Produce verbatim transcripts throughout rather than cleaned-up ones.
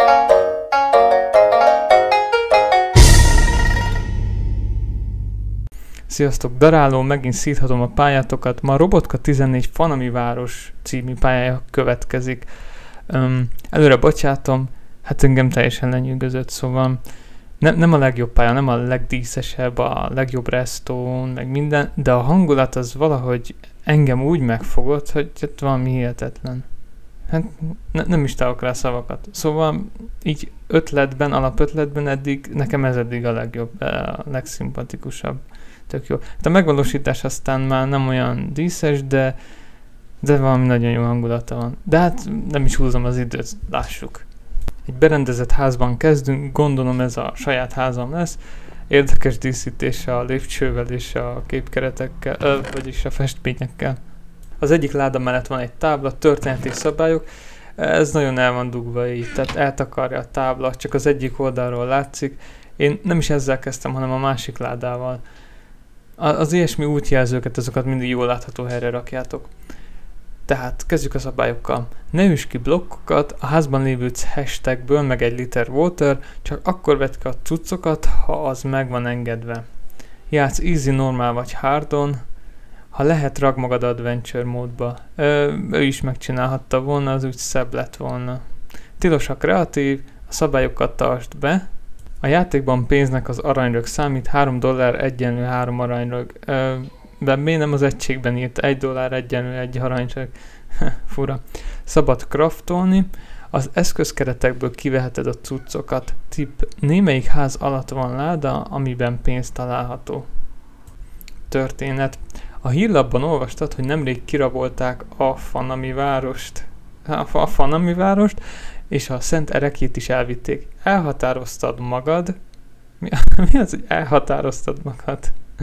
Sziasztok, daráló, megint szíthatom a pályátokat. Ma a Robotka tizennégy Fanami város című pályája következik. Um, előre bocsátom, hát engem teljesen lenyűgözött, szóval ne, nem a legjobb pálya, nem a legdíszesebb, a legjobb redstone, meg minden, de a hangulat az valahogy engem úgy megfogott, hogy hát valami hihetetlen. Hát ne, nem is találok rá szavakat. Szóval így ötletben, alapötletben eddig, nekem ez eddig a legjobb, a legszimpatikusabb. Tök jó. Hát a megvalósítás aztán már nem olyan díszes, de, de valami nagyon jó hangulata van. De hát nem is húzom az időt, lássuk. Egy berendezett házban kezdünk, gondolom ez a saját házam lesz. Érdekes díszítése a lépcsővel és a képkeretekkel, ö, vagyis a festményekkel. Az egyik láda mellett van egy tábla, történeti szabályok. Ez nagyon el van dugva így, tehát eltakarja a tábla, csak az egyik oldalról látszik. Én nem is ezzel kezdtem, hanem a másik ládával. Az ilyesmi útjelzőket, azokat mindig jól látható helyre rakjátok. Tehát kezdjük a szabályokkal. Ne üss ki blokkokat, a házban lévő hashtagből meg egy liter water, csak akkor vedd ki a cuccokat, ha az meg van engedve. Játsz easy, normál vagy hardon, ha lehet rag magad adventure módba. Ö, ő is megcsinálhatta volna, az úgy szebb lett volna. Tilos a kreatív, a szabályokat tartsd be. A játékban pénznek az aranyrög számít, három dollár egyenlő három aranyrög. Ö, de miért nem az egységben írt egy dollár egyenlő egy aranyrög? Fura. Szabad craftolni. Az eszközkeretekből kiveheted a cuccokat. Tipp: némelyik ház alatt van láda, amiben pénz található. Történet. A hírlapban olvastad, hogy nemrég kirabolták a Fanami várost. A Fanami várost, és a szent erekét is elvitték. Elhatároztad magad. Mi, mi az, hogy elhatároztad magad?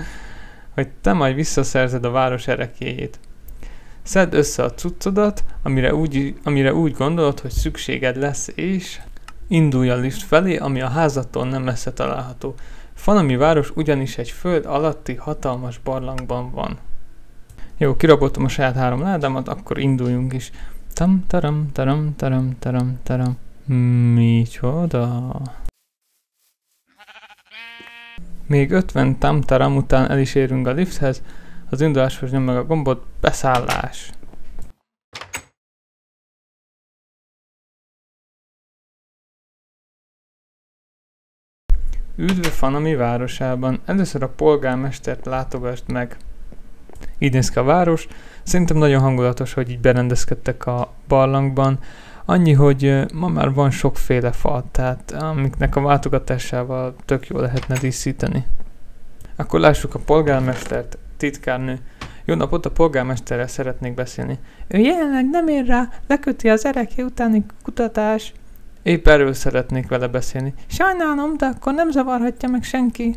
Hogy te majd visszaszerzed a város erekéjét. Szedd össze a cuccodat, amire úgy, amire úgy gondolod, hogy szükséged lesz, és indulj a lift felé, ami a házattól nem messze található. Fanami város ugyanis egy föld alatti hatalmas barlangban van. Jó, kiraboltam a saját három ládámat, akkor induljunk is. Tam taram taram taram taram taram. Micsoda? Még ötven tam taram után el is érünk a lifthez. Az induláshoz nyom meg a gombot. Beszállás. Üdv Fanami városában. Először a polgármestert látogasd meg. Így néz ki a város. Szerintem nagyon hangulatos, hogy így berendezkedtek a barlangban. Annyi, hogy ma már van sokféle fa, tehát amiknek a váltogatásával tök jól lehetne díszíteni. Akkor lássuk a polgármestert, titkárnő. Jó napot, a polgármesterrel szeretnék beszélni. Ő jelenleg nem ér rá, leköti az ereké utáni kutatás. Épp erről szeretnék vele beszélni. Sajnálom, de akkor nem zavarhatja meg senki.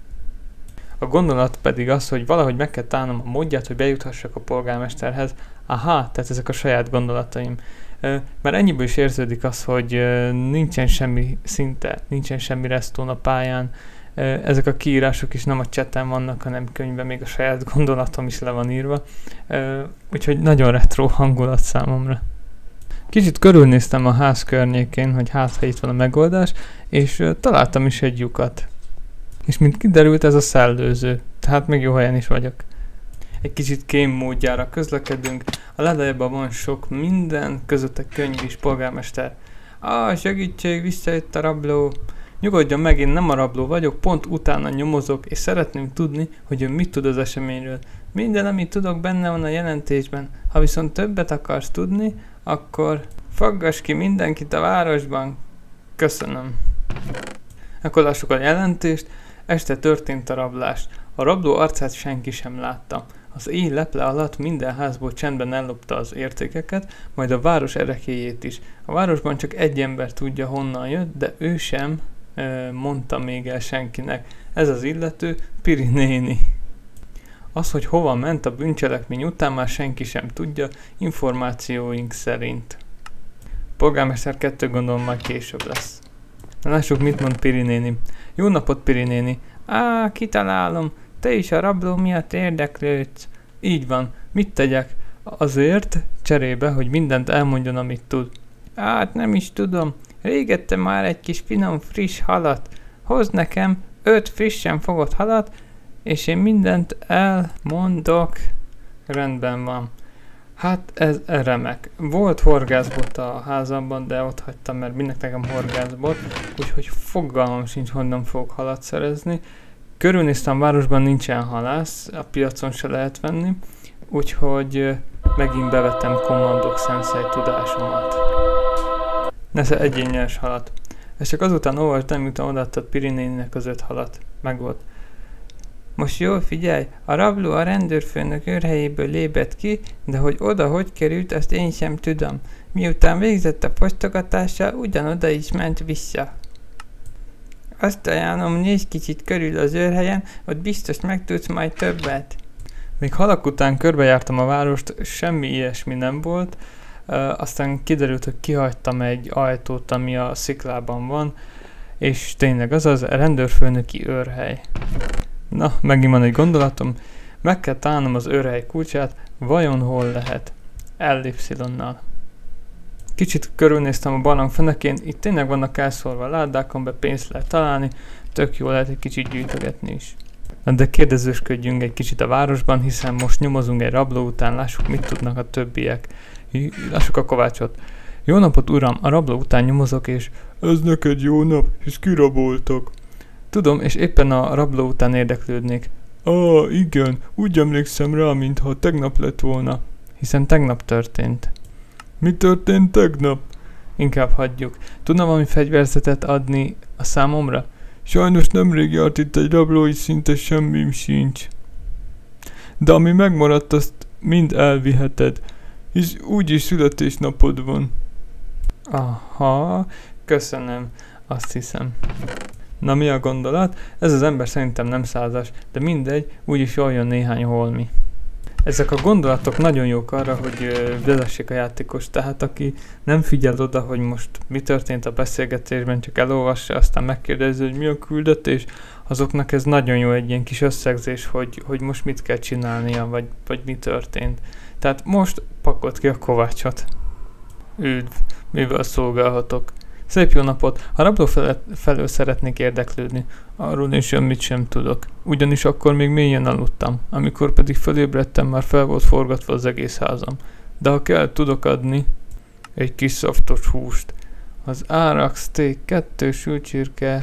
A gondolat pedig az, hogy valahogy meg kell találnom a módját, hogy bejuthassak a polgármesterhez. Aha, tehát ezek a saját gondolataim. Mert ennyiből is érződik az, hogy nincsen semmi szinte, nincsen semmi redstone a pályán. Ezek a kiírások is nem a chaten vannak, hanem könyvben, még a saját gondolatom is le van írva. Úgyhogy nagyon retro hangulat számomra. Kicsit körülnéztem a ház környékén, hogy hát ha itt van a megoldás, és találtam is egy lyukat. És mint kiderült, ez a szellőző, tehát még jó helyen is vagyok. Egy kicsit kém módjára közlekedünk, a ládájában van sok minden, közötte könyv is, polgármester. Ah, segítség, visszajött a rabló. Nyugodjon meg, én nem a rabló vagyok, pont utána nyomozok, és szeretném tudni, hogy ő mit tud az eseményről. Minden, amit tudok, benne van a jelentésben. Ha viszont többet akarsz tudni, akkor faggass ki mindenkit a városban. Köszönöm. Akkor lássuk a jelentést. Este történt a rablás. A rabló arcát senki sem látta. Az éj leple alatt minden házból csendben ellopta az értékeket, majd a város erekéjét is. A városban csak egy ember tudja, honnan jött, de ő sem e, mondta még el senkinek. Ez az illető Piri néni. Az, hogy hova ment a bűncselekmény után, már senki sem tudja, információink szerint. Polgármester kettő gondolom majd később lesz. Na, lássuk, mit mond Piri néni. Jó napot, Piri néni. Á, kitalálom. Te is a rabló miatt érdeklődsz. Így van. Mit tegyek? Azért, cserébe, hogy mindent elmondjon, amit tud. Hát nem is tudom. Régettem már egy kis finom, friss halat. Hozd nekem öt frissen fogott halat, és én mindent elmondok. Rendben van. Hát ez remek. Volt horgászbot a házamban, de ott hagytam, mert mindnek nekem horgászbot, úgyhogy fogalmam sincs, honnan fogok halat szerezni. Körülnéztem, városban nincsen halász, a piacon se lehet venni, úgyhogy megint bevettem Commandok Sensei tudásomat. Nesze egyén nyers halat. És csak azután olvasd, miután odaadtad Piri néninek az öt halat. Meg volt. Most jól figyelj, a rabló a rendőrfőnök őrhelyéből lépett ki, de hogy oda hogy került, azt én sem tudom. Miután végzett a fosztogatással, ugyanoda is ment vissza. Azt ajánlom, nézz kicsit körül az őrhelyen, ott biztos megtudsz majd többet. Még halak után körbejártam a várost, semmi ilyesmi nem volt, uh, aztán kiderült, hogy kihagytam egy ajtót, ami a sziklában van, és tényleg az az rendőrfőnöki őrhely. Na, megint van egy gondolatom, meg kell találnom az őrhely kulcsát, vajon hol lehet? el y-nal. Kicsit körülnéztem a barlang fenekén, itt tényleg vannak elszórva ládákon, be pénzt lehet találni, tök jó lehet egy kicsit gyűjtögetni is. Na de kérdezősködjünk egy kicsit a városban, hiszen most nyomozunk egy rabló után, lássuk mit tudnak a többiek. Lássuk a Kovácsot. Jó napot uram, a rabló után nyomozok és... Ez neked jó nap, hisz kiraboltak. Tudom, és éppen a rabló után érdeklődnék. Á, igen, úgy emlékszem rá, mintha tegnap lett volna. Hiszen tegnap történt. Mi történt tegnap? Inkább hagyjuk. Tudna valami fegyverzetet adni a számomra? Sajnos nemrég járt itt egy rabló, és szinte semmim sincs. De ami megmaradt, azt mind elviheted, hisz úgyis születésnapod van. Aha, köszönöm, azt hiszem. Na mi a gondolat? Ez az ember szerintem nem százas, de mindegy, úgyis jól jön néhány holmi. Ezek a gondolatok nagyon jók arra, hogy vezessék a játékos, tehát aki nem figyel oda, hogy most mi történt a beszélgetésben, csak elolvassa, aztán megkérdezi, hogy mi a küldetés, azoknak ez nagyon jó egy ilyen kis összegzés, hogy, hogy most mit kell csinálnia, vagy, vagy mi történt. Tehát most pakolt ki a Kovácsot. Üdv, mivel szolgálhatok. Szép jó napot! A rabló felől szeretnék érdeklődni. Arról én semmit sem tudok. Ugyanis akkor még mélyen aludtam. Amikor pedig fölébredtem, már fel volt forgatva az egész házam. De ha kell, tudok adni egy kis szaftos húst. Az árak, steak, kettő sülcsirke...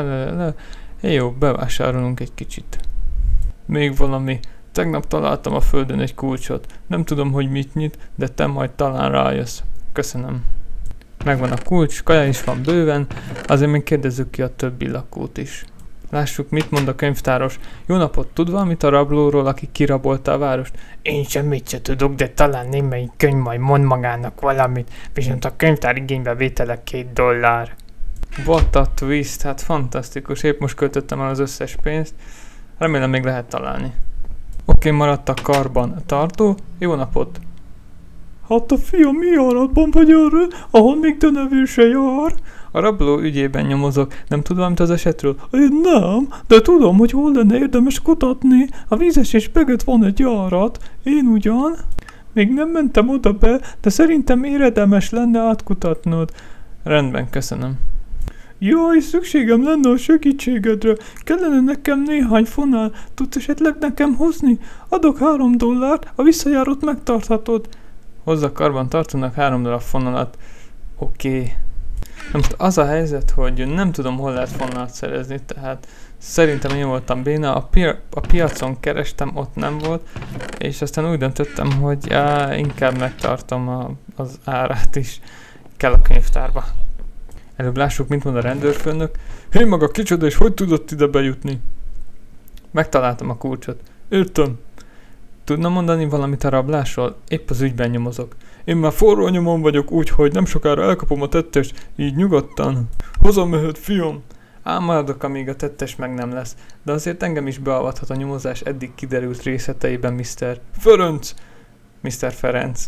Jó, bevásárolunk egy kicsit. Még valami. Tegnap találtam a földön egy kulcsot. Nem tudom, hogy mit nyit, de te majd talán rájössz. Köszönöm. Megvan a kulcs, kaja is van bőven, azért még kérdezzük ki a többi lakót is. Lássuk, mit mond a könyvtáros. Jó napot, tud valamit a rablóról, aki kirabolta a várost? Én semmit se tudok, de talán némelyik könyv majd mond magának valamit, viszont a könyvtár igénybe vétele két dollár. What a twist, hát fantasztikus, épp most költöttem el az összes pénzt, remélem még lehet találni. Oké, maradt a karban tartó, jó napot! Hát a fiam, mi járatban vagy arra, ahol még denevő se jár? A rabló ügyében nyomozok, nem tud valamit az esetről? Én nem, de tudom, hogy hol lenne érdemes kutatni. A vízesés mögött van egy járat, én ugyan. Még nem mentem oda be, de szerintem érdemes lenne átkutatnod. Rendben, köszönöm. Jaj, szükségem lenne a segítségedre. Kellene nekem néhány fonál. Tudsz esetleg nekem hozni? Adok három dollárt, a visszajárót megtarthatod. Hozzá karban tartanak három darab fonalat. Oké. Okay. Most az a helyzet, hogy nem tudom, hol lehet fonalat szerezni, tehát szerintem én voltam béna, a, pi- a piacon kerestem, ott nem volt, és aztán úgy döntöttem, hogy á, inkább megtartom a, az árát is. Kell a könyvtárba. Előbb lássuk, mit mond a rendőrfőnök. Hé maga, kicsoda, és hogy tudott ide bejutni? Megtaláltam a kulcsot. Értem. Tudna mondani valamit a rablásról? Épp az ügyben nyomozok. Én már forró nyomon vagyok, úgyhogy nem sokára elkapom a tettest, így nyugodtan. Hazamehet, fiam! Ám maradok, amíg a tettes meg nem lesz, de azért engem is beavathat a nyomozás eddig kiderült részleteiben, miszter Ferenc! miszter Ferenc.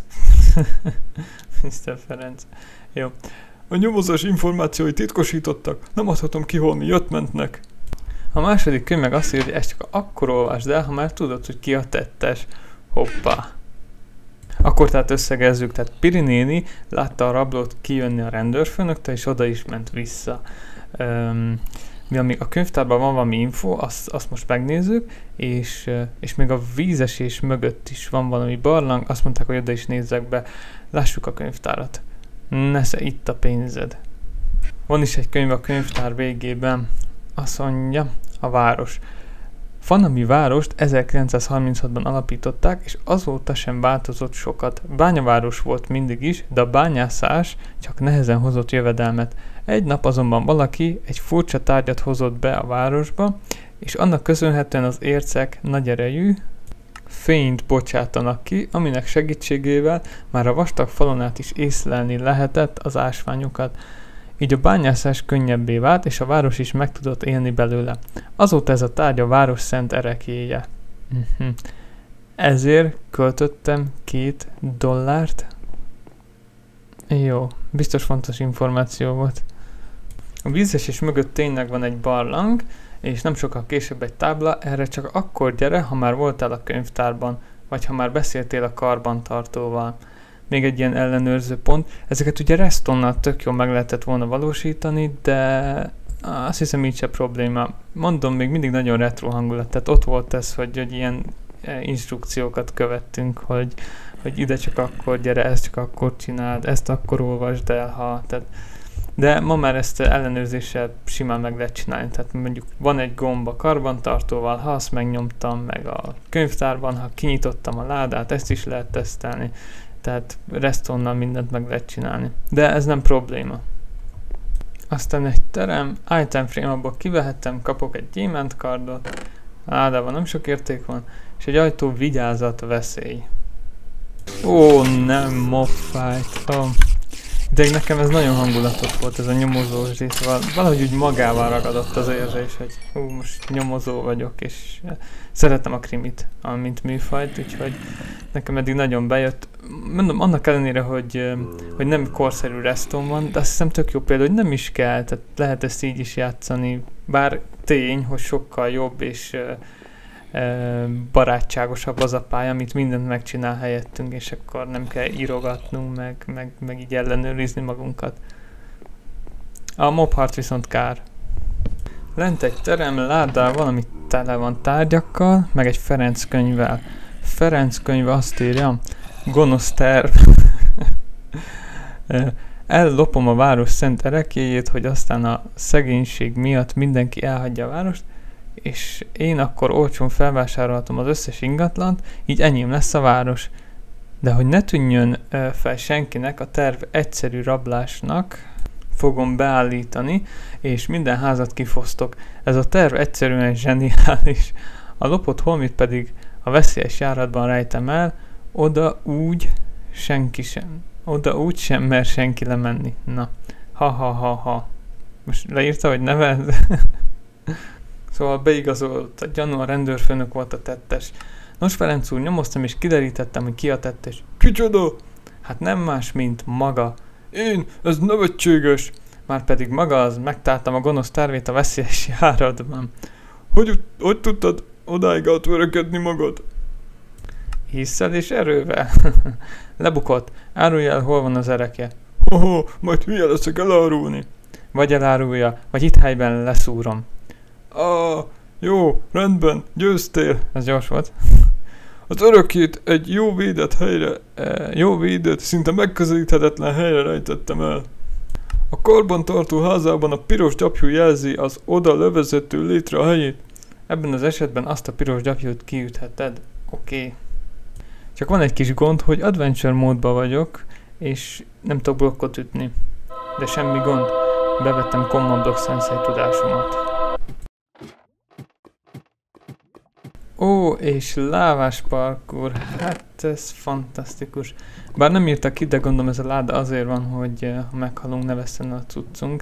miszter Ferenc. Jó. A nyomozás információi titkosítottak, nem adhatom ki, hol mi jött-mentnek. A második könyv meg azt írja, hogy ezt csak akkor olvasd el, ha már tudod, hogy ki a tettes. Hoppá. Akkor tehát összegezzük, tehát Piri néni látta a rablót kijönni a rendőrfőnöktől, és oda is ment vissza. Um, mi amíg a könyvtárban van valami info, azt, azt most megnézzük, és, és még a vízesés mögött is van valami barlang, azt mondták, hogy oda is nézzek be. Lássuk a könyvtárat. Nesze, itt a pénzed. Van is egy könyv a könyvtár végében. Azt mondja, a város. Fanami várost ezerkilencszázharminchatban alapították, és azóta sem változott sokat. Bányaváros volt mindig is, de a bányászás csak nehezen hozott jövedelmet. Egy nap azonban valaki egy furcsa tárgyat hozott be a városba, és annak köszönhetően az ércek nagy erejű fényt bocsátanak ki, aminek segítségével már a vastag falon át is észlelni lehetett az ásványokat. Így a bányászás könnyebbé vált, és a város is meg tudott élni belőle. Azóta ez a tárgy a város szent ereklyéje. Uh-huh. Ezért költöttem két dollárt. Jó, biztos fontos információ volt. A vízesés mögött tényleg van egy barlang, és nem sokkal később egy tábla, erre csak akkor gyere, ha már voltál a könyvtárban, vagy ha már beszéltél a karbantartóval. Még egy ilyen ellenőrző pont. Ezeket ugye Restonnal tök jól meg lehetett volna valósítani, de azt hiszem így se probléma. Mondom, még mindig nagyon retro hangulat, tehát ott volt ez, hogy, hogy ilyen instrukciókat követtünk, hogy, hogy ide csak akkor gyere, ezt csak akkor csináld, ezt akkor olvasd el, ha... Tehát, de ma már ezt ellenőrzéssel simán meg lehet csinálni, tehát mondjuk van egy gomb a karbantartóval, ha azt megnyomtam, meg a könyvtárban, ha kinyitottam a ládát, ezt is lehet tesztelni, tehát Restonnal mindent meg lehet csinálni. De ez nem probléma. Aztán egy terem, item frame, abból kivehettem, kapok egy gyémánt kardot, a ládában nem sok érték van, és egy ajtó, vigyázat, veszély. Ó, nem, mobfight. Oh. De nekem ez nagyon hangulatos volt, ez a nyomozós rész. Valahogy úgy magával ragadott az érzés, hogy hú, most nyomozó vagyok, és szeretem a krimit, mint műfajt, úgyhogy nekem eddig nagyon bejött. Mondom, annak ellenére, hogy, hogy nem korszerű Reston van, de azt hiszem tök jó példa, hogy nem is kell, tehát lehet ezt így is játszani, bár tény, hogy sokkal jobb és barátságosabb az a pálya, amit mindent megcsinál helyettünk, és akkor nem kell írogatnunk, meg, meg, meg így ellenőrizni magunkat. A mobharc viszont kár. Lent egy terem ládával, ami tele van tárgyakkal, meg egy Ferenc könyvvel. Ferenc könyv azt írja, gonosz terv. Ellopom a város szent ereklyéjét, hogy aztán a szegénység miatt mindenki elhagyja a várost, és én akkor olcsón felvásárolhatom az összes ingatlant, így enyém lesz a város. De hogy ne tűnjön fel senkinek, a terv egyszerű rablásnak fogom beállítani, és minden házat kifosztok. Ez a terv egyszerűen zseniális. A lopott holmit pedig a veszélyes járatban rejtem el, oda úgy senki sem. Oda úgy sem mer senki lemenni. Na, ha-ha-ha-ha. Most leírta, hogy neved? Szóval beigazolt a gyanú, a rendőrfőnök volt a tettes. Nos, Ferenc úr, nyomoztam és kiderítettem, hogy ki a tettes. Kicsoda? Hát nem más, mint maga. Én? Ez nevetséges. Márpedig maga az, megtáltam a gonosz tervét a veszélyes járatban. Hogy, hogy tudtad odáig átverekedni magad? Hisszel és erővel? Lebukott. Árulj el, hol van az erekje. Hoho, majd hülye leszek elárulni. Vagy elárulja, vagy itt helyben leszúrom. Ah, jó, rendben, győztél. Ez gyors volt. Az örökét egy jó védett helyre, e, jó védett, szinte megközelíthetetlen helyre rejtettem el. A karbantartó házában a piros gyapjú jelzi az oda levezető létre a helyét. Ebben az esetben azt a piros gyapjút kiütheted. Oké. Okay. Csak van egy kis gond, hogy adventure módban vagyok, és nem tudok blokkot ütni. De semmi gond. Bevettem Command Block Sensei tudásomat. Ó, és lávás parkour, hát ez fantasztikus. Bár nem írtak ki, de gondolom ez a láda azért van, hogy ha meghalunk, ne vesszen a cuccunk.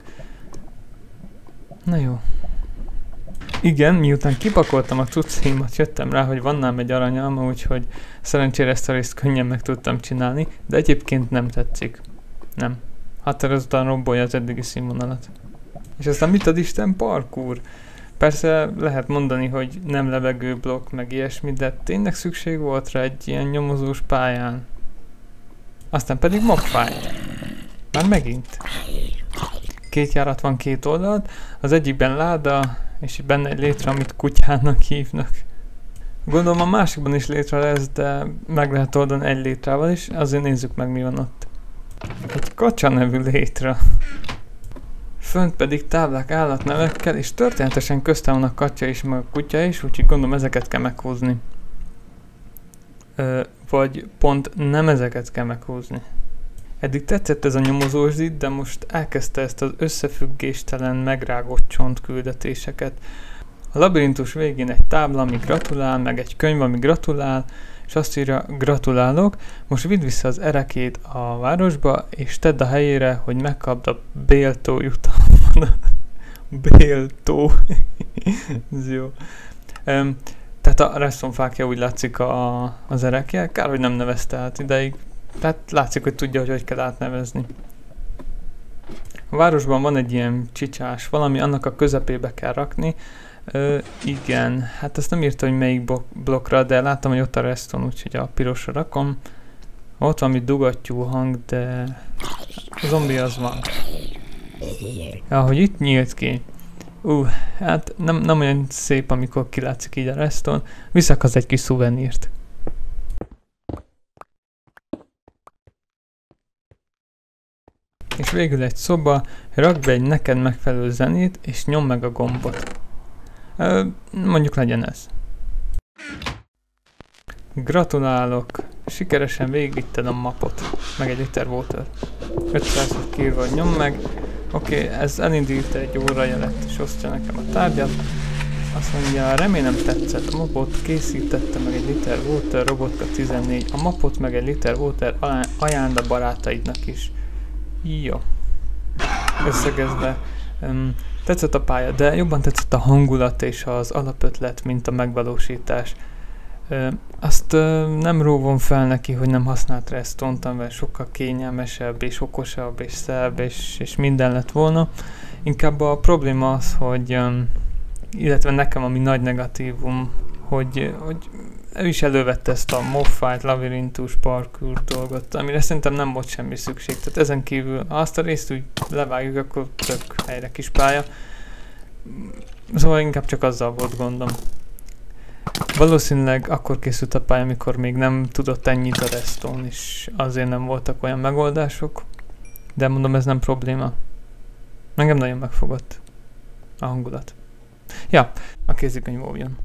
Na jó. Igen, miután kipakoltam a cuccaimat, jöttem rá, hogy van nálam egy aranyalma, úgyhogy szerencsére ezt a részt könnyen meg tudtam csinálni, de egyébként nem tetszik. Nem. Határozottan rombolja az eddigi színvonalat. És aztán mit ad Isten, parkour? Persze lehet mondani, hogy nem levegőblokk, meg ilyesmi, de tényleg szükség volt rá egy ilyen nyomozós pályán. Aztán pedig mobfight. Már megint. Két járat van két oldalt, az egyikben láda, és benne egy létre, amit kutyának hívnak. Gondolom a másikban is létre lesz, de meg lehet oldani egy létrával is, azért nézzük meg mi van ott. Egy kacsa nevű létre. Fönt pedig táblák állatnevekkel, és történetesen köztem van a katya is, meg a kutya is, úgyhogy gondolom ezeket kell meghúzni. Ö, vagy pont nem ezeket kell meghúzni. Eddig tetszett ez a nyomozósdit, de most elkezdte ezt az összefüggéstelen, megrágott csontküldetéseket. A labirintus végén egy tábla, ami gratulál, meg egy könyv, ami gratulál, és azt írja, gratulálok, most vidd vissza az erekét a városba, és tedd a helyére, hogy megkapd a Béltó jutalmat. Béltó. Ez jó. Um, tehát a restonfákja úgy látszik a, az erekje, kár, hogy nem nevezte át ideig. Tehát látszik, hogy tudja, hogy hogy kell átnevezni. A városban van egy ilyen csicsás valami, annak a közepébe kell rakni. Ö, igen, hát ezt nem írta, hogy melyik blokkra, de láttam, hogy ott a reston, úgyhogy a pirosra rakom. Ott valami dugattyú hang, de a zombi az van. Ja, hogy itt nyílt ki. Ú, uh, hát nem, nem olyan szép, amikor kilátszik így a reston. Visszakaz egy kis szuvenírt. És végül egy szoba, rakd be egy neked megfelelő zenét, és nyomd meg a gombot. Ö, mondjuk legyen ez. Gratulálok! Sikeresen végigvitted a mapot. Meg egy liter water. ötszáz kiírva, hogy nyomd meg. Oké, okay, ez elindít egy órajelet, és osztja nekem a tárgyat. Azt mondja, remélem tetszett a mapot, készítette meg egy liter water, robotka tizennégy. A mapot meg egy liter water ajánl a barátaidnak is. Jó. Összegezve. Um, tetszett a pálya, de jobban tetszett a hangulat és az alapötlet, mint a megvalósítás. Uh, azt uh, nem róvom fel neki, hogy nem használt restont, amivel sokkal kényelmesebb és okosabb és szebb és, és minden lett volna. Inkább a probléma az, hogy um, illetve nekem ami nagy negatívum, hogy, hogy ő is elővette ezt a mobfight, labirintus, parkour dolgot, amire szerintem nem volt semmi szükség. Tehát ezen kívül, ha azt a részt úgy levágjuk, akkor tök helyre kis pálya. Szóval inkább csak azzal volt gondom. Valószínűleg akkor készült a pálya, amikor még nem tudott ennyit a reston, és azért nem voltak olyan megoldások. De mondom, ez nem probléma. Engem nagyon megfogott a hangulat. Ja, a kézikönyv óvjon.